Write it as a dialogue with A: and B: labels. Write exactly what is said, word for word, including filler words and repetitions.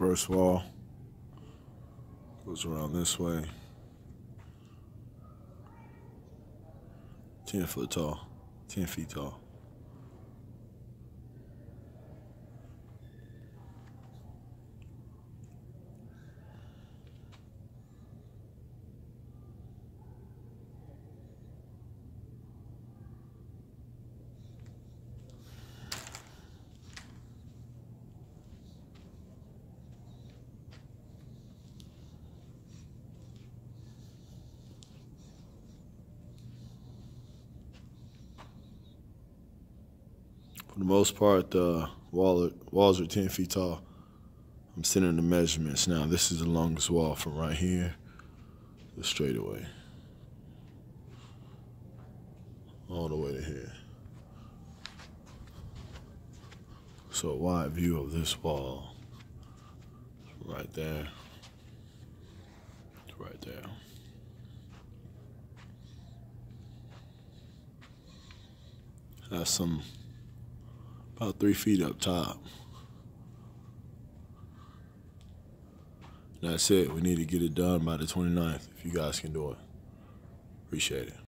A: First wall goes around this way. Ten foot tall, ten feet tall. For the most part, the wall, walls are ten feet tall. I'm sending the measurements now. This is the longest wall from right here to straightaway, all the way to here. So a wide view of this wall, right there, right there. Has some about three feet up top. That's it. We need to get it done by the twenty-ninth, if you guys can do it. Appreciate it.